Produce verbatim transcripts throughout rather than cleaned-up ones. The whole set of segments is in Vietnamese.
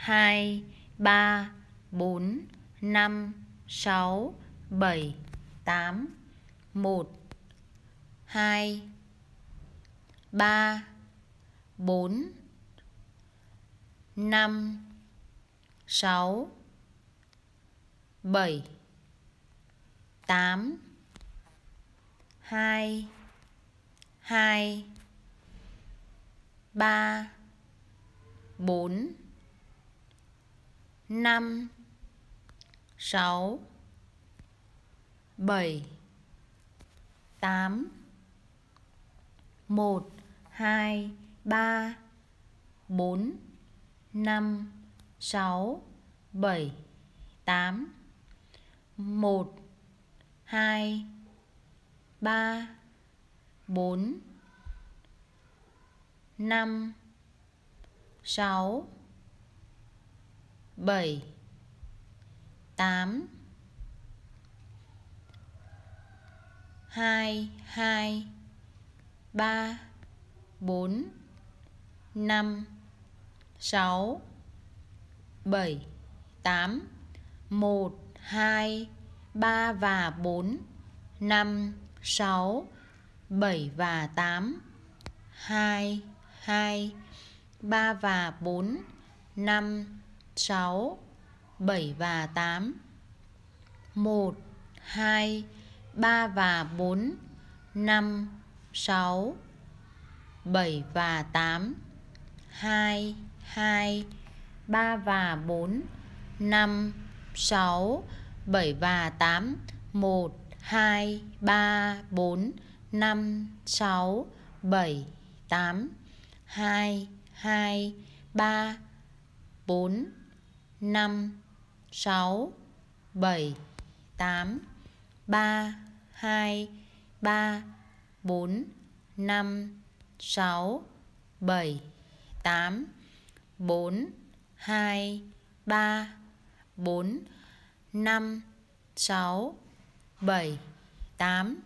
hai, ba, bốn, năm, sáu, bảy, tám. một, hai, ba, bốn, năm, sáu, bảy, tám. hai, hai, ba, bốn, năm, sáu, bảy, tám. một, hai, ba, bốn, năm, sáu, bảy, tám. một, hai, ba, bốn, năm, sáu, bảy, tám. hai, hai, ba, bốn, năm, sáu, bảy, tám. một, hai, ba và bốn, năm, sáu, bảy và tám. hai, hai, ba và bốn, năm, sáu, bảy và tám. một, hai, ba và bốn, năm, sáu, bảy và tám. hai, hai, ba và bốn, năm, sáu, bảy và tám. một, hai, ba, bốn, năm, sáu, bảy, tám. hai, hai, ba, bốn, năm, sáu, bảy, tám. ba, hai, ba, bốn, năm, sáu, bảy, tám. bốn, hai, ba, bốn, năm, sáu, bảy, tám.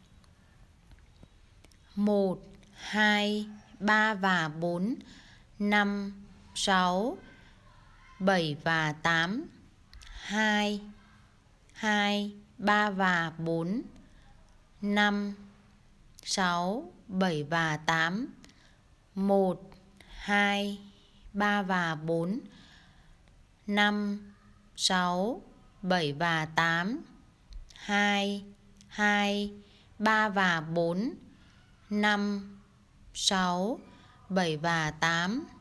một, hai, ba và bốn, năm, sáu, bảy và tám. hai, hai, ba và bốn, năm, sáu, bảy và tám. một, hai, ba và bốn, năm, sáu, bảy và tám. hai, hai, ba và bốn, năm, sáu, bảy và tám.